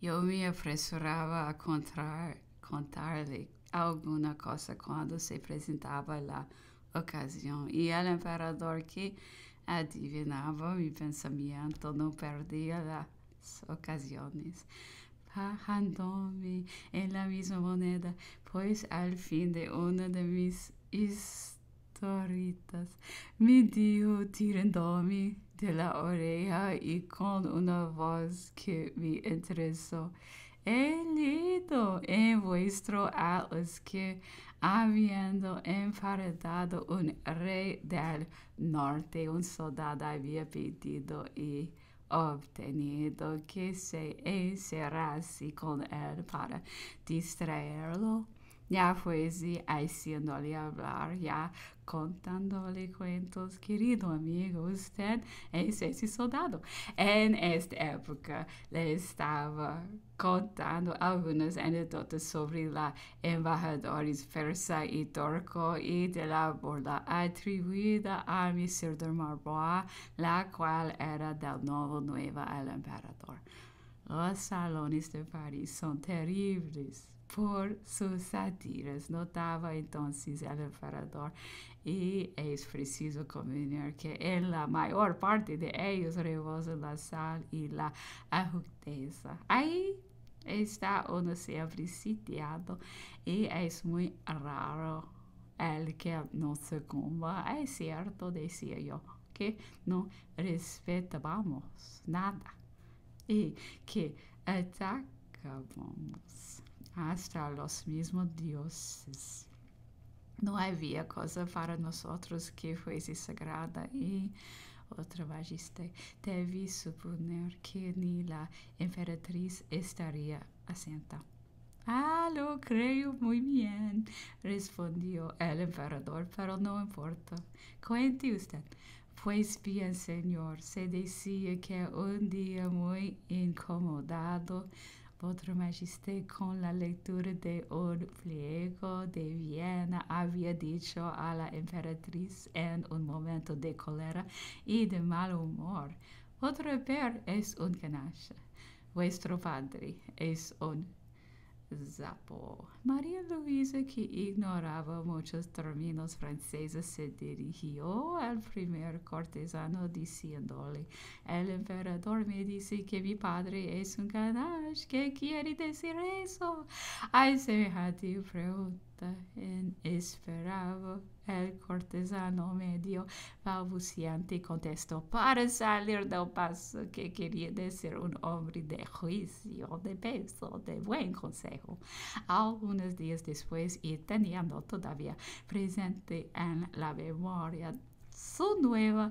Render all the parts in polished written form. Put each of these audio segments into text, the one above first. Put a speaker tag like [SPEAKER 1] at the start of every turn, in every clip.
[SPEAKER 1] Eu me apressurava a contar-lhe alguma coisa quando se apresentava a ocasião, e o imperador, que adivinava meu pensamento, não perdia as ocasiões, pagando-me em la misma moneda, pois al fim de uma de mis historitas me dijo, tirando-me de la oreja y con una voz que me interesó: he leído en vuestro atlas que, habiendo emparedado un rey del norte, un soldado había pedido y obtenido que se encerrase con él para distraerlo. Ya fuese haciéndole hablar, ya contándole cuentos. Querido amigo, usted es ese soldado. En esta época le estaba contando algunas anécdotas sobre la embajadores persa y turco y de la burla atribuida a Monsieur de Marbois, la cual era del nuevo al emperador. Los salones de París son terribles por sus sátiras, notaba entonces el emperador, y es preciso convenir que en la mayor parte de ellos rebosa la sal y la agudeza. Ahí está uno siempre sitiado, y es muy raro el que no sucumba. Es cierto, decía yo, que no respetábamos nada y que atacábamos hasta los mismos dioses. No había cosa para nosotros que fuese sagrada, y otra majestad debí suponer que ni la emperatriz estaría asenta. Ah, lo creo muy bien, respondió el emperador, pero no importa. Cuente usted. Pues bien, señor, se decía que un día muy incomodado, Vuestra Majestad, con la lectura de un pliego de Viena, había dicho a la emperatriz en un momento de cólera y de mal humor: vuestro père es un canalla, vuestro padre es un Zapo. María Luisa, que ignoraba muchos términos franceses, se dirigió al primer cortesano diciéndole: el emperador me dice que mi padre es un ganache. ¿Qué quiere decir eso? Ay, semejante pregunta esperaba el cortesano medio balbuciante, contestó para salir del paso que quería decir un hombre de juicio, de peso, de buen consejo. Algunos días después, y teniendo todavía presente en la memoria su nueva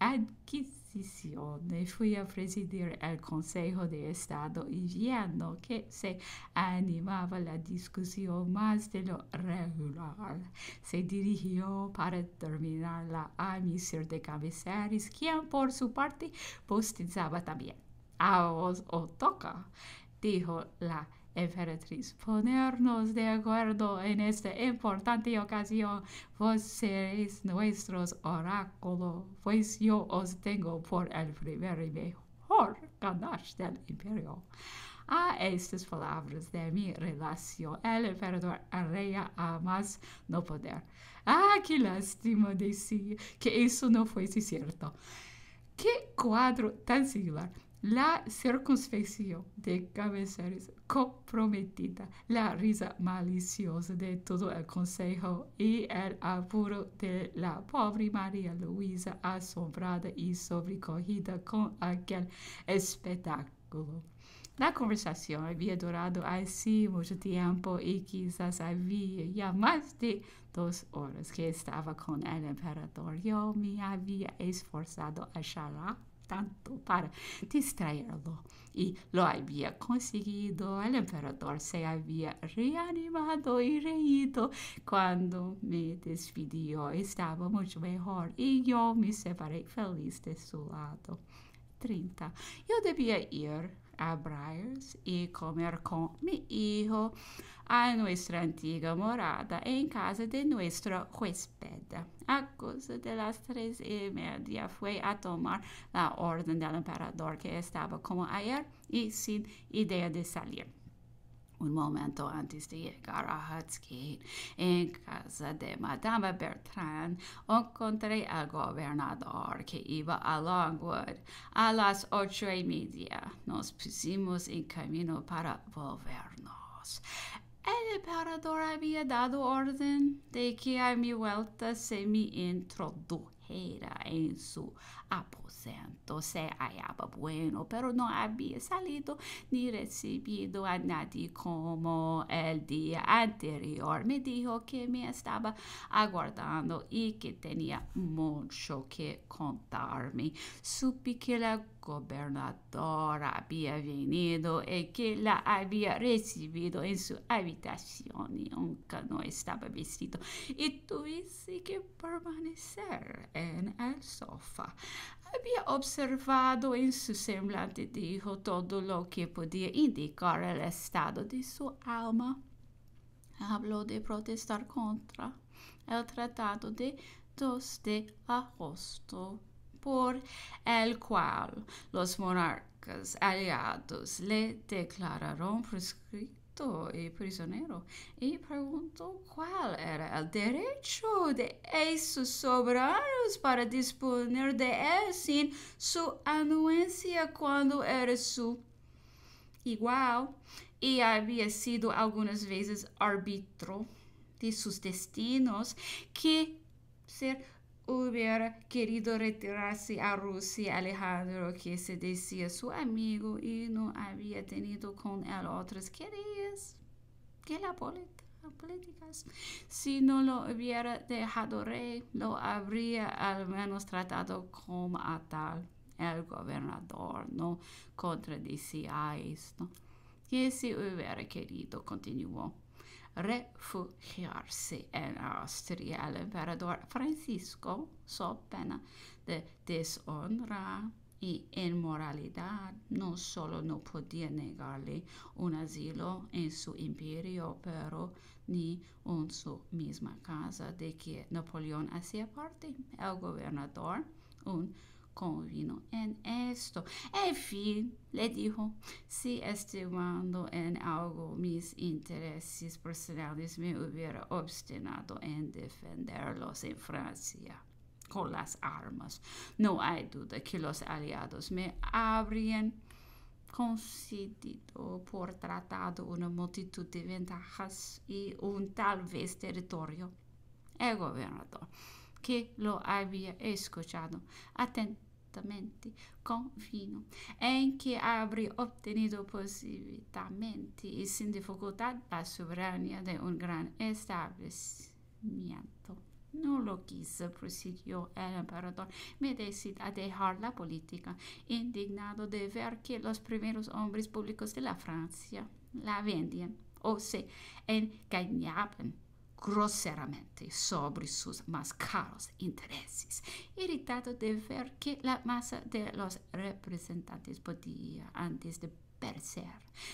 [SPEAKER 1] adquisición, fui a presidir el Consejo de Estado, y viendo que se animaba la discusión más de lo regular, se dirigió para terminarla a Monsieur de Camisares, quien por su parte postizaba también. A vos os toca, dijo la emperatriz, ponernos de acuerdo en esta importante ocasión. Vos seréis nuestros oráculos, pues yo os tengo por el primer y mejor ganache del imperio. A estas palabras de mi relación, el emperador reía a más no poder. Ah, qué lástima, decía, que eso no fuese cierto. Qué cuadro tan singular. La circunspección de Camisares comprometida, la risa maliciosa de todo el consejo y el apuro de la pobre María Luisa, asombrada y sobrecogida con aquel espectáculo. La conversación había durado así mucho tiempo, y quizás había ya más de 2 horas que estaba con el emperador. Yo me había esforzado a charlar tanto para distraerlo, y lo había conseguido. El emperador se había reanimado y reído. Cuando me despidió estaba mucho mejor, y yo me separé feliz de su lado. 30. Yo debía ir a Briars y comer con mi hijo a nuestra antigua morada en casa de nuestro huésped. A cosa de las 3:30 fue a tomar la orden del emperador, que estaba como ayer y sin idea de salir. Un momento antes de llegar a Hutsgate, en casa de Madame Bertrand, encontré al gobernador que iba a Longwood. A las 8:30 nos pusimos en camino para volvernos. El emperador había dado orden de que a mi vuelta se me introdujera en su aposento. Se hallaba bueno, pero no había salido ni recibido a nadie como el día anterior. Me dijo que me estaba aguardando y que tenía mucho que contarme. Supe que la gobernadora había venido y que la había recibido en su habitación y aunque no estaba vestido y tuviese que permanecer en el sofá. Había observado en su semblante, dijo, todo lo que podía indicar el estado de su alma. Habló de protestar contra el tratado de 2 de agosto, por el cual los monarcas aliados le declararon proscrito y prisionero, y preguntó cuál era el derecho de esos soberanos para disponer de él sin su anuencia cuando era su igual y había sido algunas veces árbitro de sus destinos, que ser hubiera querido retirarse a Rusia. Alejandro, que se decía su amigo y no había tenido con él otras querellas que la política. Si no lo hubiera dejado rey, lo habría al menos tratado como a tal. El gobernador no contradecía esto. Que si hubiera querido, continuó, refugiarse en Austria, el emperador Francisco, so pena de deshonra y inmoralidad, no solo no podía negarle un asilo en su imperio, pero ni en su misma casa de que Napoleón hacía parte. El gobernador, un convino en esto. En fin, le dijo, si estimando en algo mis intereses personales me hubiera obstinado en defenderlos en Francia con las armas, no hay duda que los aliados me habrían concedido por tratado una multitud de ventajas y un tal vez territorio. El gobernador, que lo había escuchado atentamente, convino en que habría obtenido positivamente y sin dificultad la soberanía de un gran establecimiento. No lo quise, prosiguió el emperador, me decidí a dejar la política, indignado de ver que los primeros hombres públicos de la Francia la vendían o se engañaban groseramente sobre sus más caros intereses, irritado de ver que la masa de los representantes podía, antes de perecer,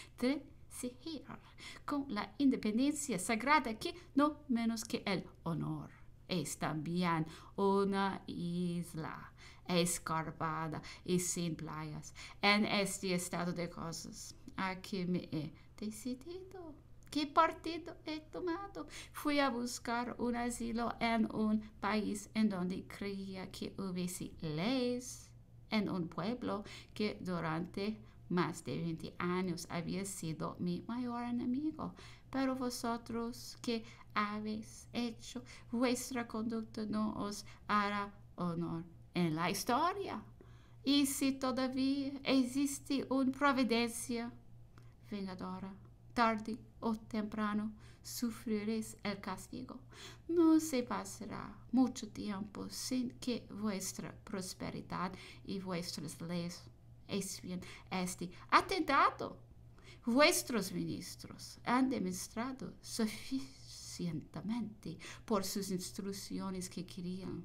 [SPEAKER 1] seguir con la independencia sagrada que no menos que el honor es también una isla escarpada y sin playas. En este estado de cosas a que me he decidido. ¿Qué partido he tomado? Fui a buscar un asilo en un país en donde creía que hubiese leyes, en un pueblo que durante más de 20 años había sido mi mayor enemigo. Pero vosotros, ¿qué habéis hecho? Vuestra conducta no os hará honor en la historia. Y si todavía existe una providencia vengadora, tarde o temprano sufriréis el castigo. No se pasará mucho tiempo sin que vuestra prosperidad y vuestras leyes expien este atentado. Vuestros ministros han demostrado suficientemente por sus instrucciones que querían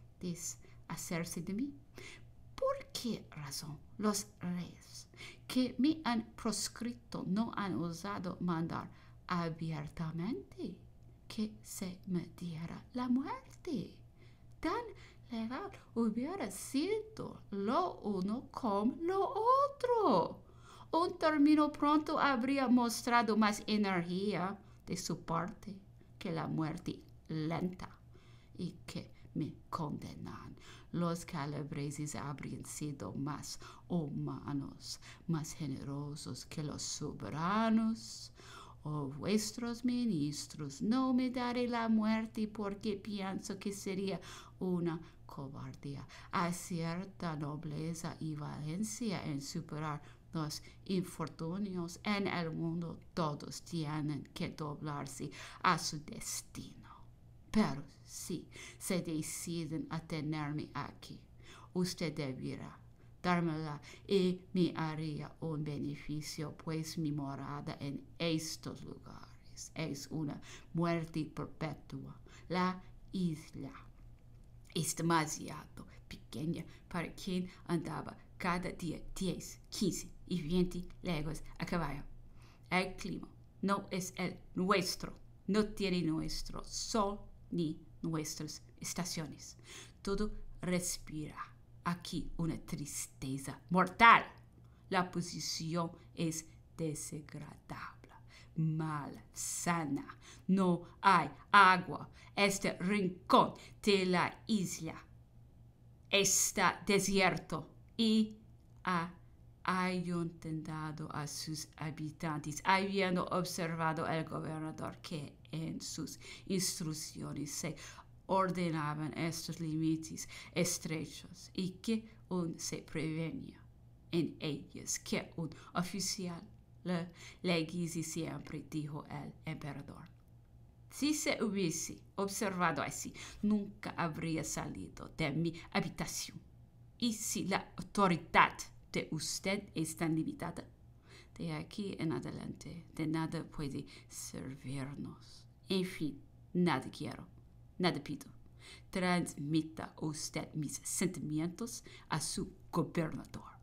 [SPEAKER 1] deshacerse de mí. ¿Por qué razón los reyes que me han proscrito no han osado mandar abiertamente que se me diera la muerte. Tan legal hubiera sido lo uno como lo otro. Un término pronto habría mostrado más energía de su parte que la muerte lenta y que me condenan. Los calabreses habrían sido más humanos, más generosos que los soberanos. Oh, vuestros ministros, no me daré la muerte porque pienso que sería una cobardía. Hay cierta nobleza y valencia en superar los infortunios en el mundo. Todos tienen que doblarse a su destino. Pero si se deciden a tenerme aquí, usted deberá dármela y me haría un beneficio, pues mi morada en estos lugares es una muerte perpetua. La isla es demasiado pequeña para quien andaba cada día 10, 15 y 20 leguas a caballo. El clima no es el nuestro, no tiene nuestro sol ni nuestras estaciones. Todo respira aquí una tristeza mortal. La posición es desagradable, malsana. No hay agua. Este rincón de la isla está desierto y ha ayuntado a sus habitantes, habiendo observado el gobernador que en sus instrucciones se ordenaban estos límites estrechos y que se prevenía en ellos que un oficial le guise siempre, dijo el emperador. Si se hubiese observado así, nunca habría salido de mi habitación. Y si la autoridad de usted es tan limitada, de aquí en adelante de nada puede servirnos. En fin, nada quiero, nada pido. Transmita usted mis sentimientos a su gobernador.